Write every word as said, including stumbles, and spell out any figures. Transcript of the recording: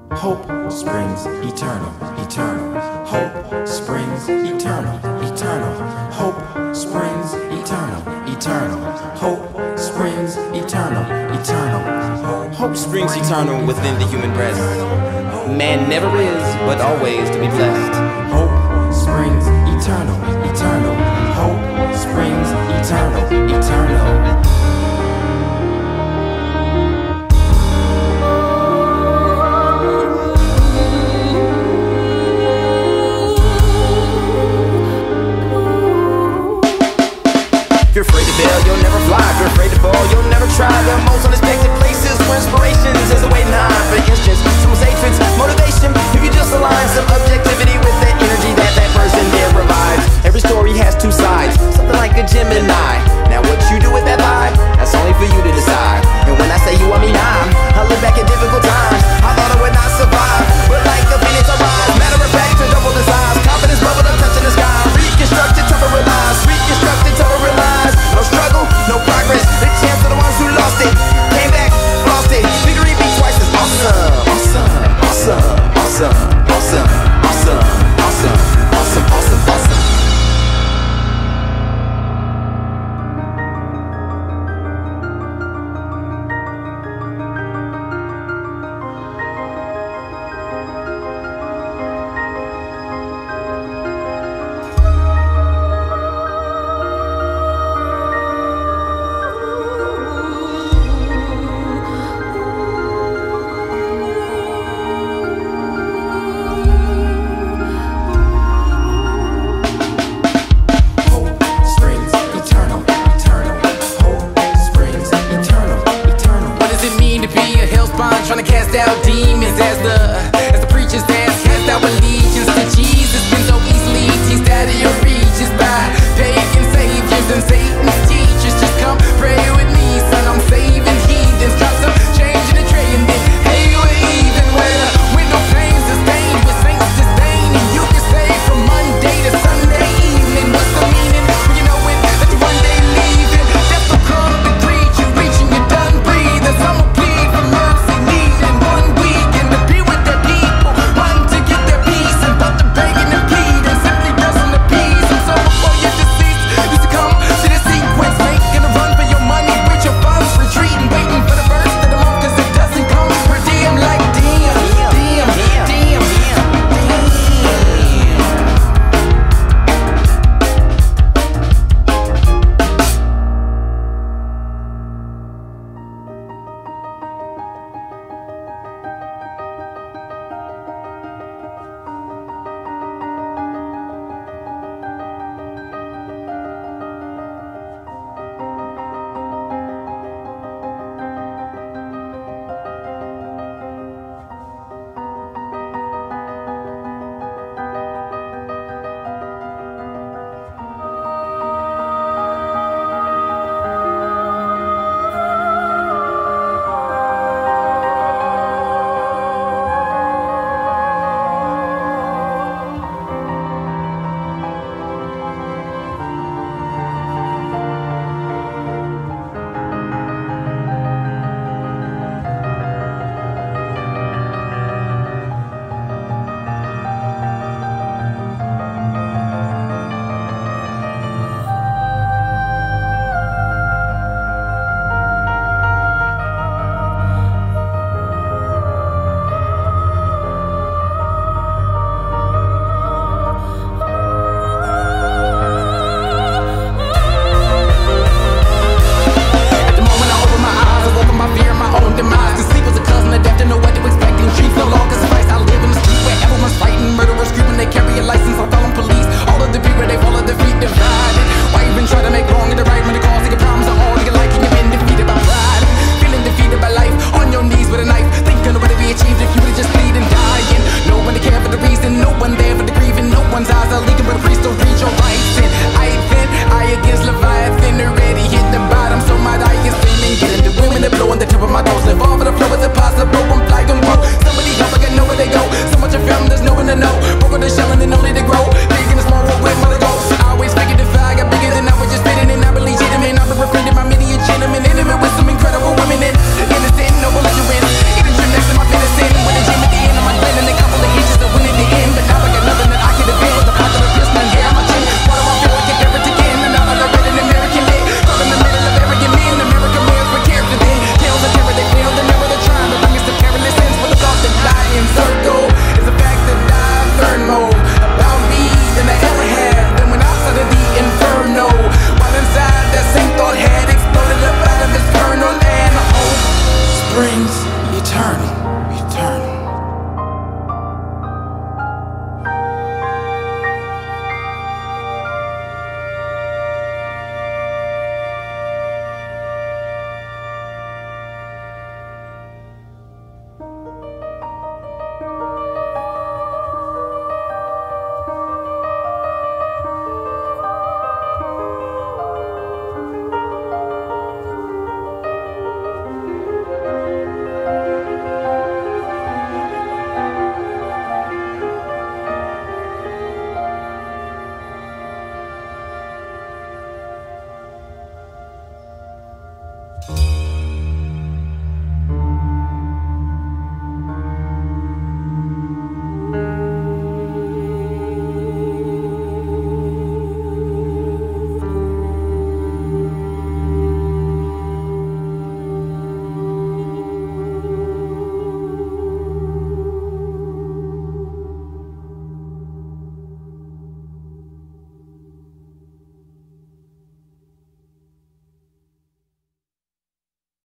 Hope springs eternal, eternal. Hope springs eternal, eternal. Hope springs eternal, eternal. Hope springs eternal, eternal. Hope springs eternal within the human breast. Man never is, but always to be blessed. Hope springs eternal, eternal. Hope springs eternal, eternal. If you're afraid to bail, you'll never fly. If you're afraid to fall, you'll never try. The most unexpected places where inspirations is a waiting high. For instance, someone's hatreds, motivation. If you just align some objectivity with that energy that that person there provides. Every story has two sides, something like a Gemini. Now what you do with that lie, that's only for you to decide. And when I say you, I mean I'm. I look back at difficult times, I thought I would not survive, but like a phoenix I rise. Matter of fact, to double the size. Confidence bubbled up, touching the sky. Reconstructed, temporalized. Reconstructed, temporalized. No struggle, no progress. The chance of the ones who lost it came back, lost it. Victory be twice as awesome. Awesome, awesome, awesome, awesome, awesome, awesome, awesome, awesome, awesome. Trying to cast out demons as the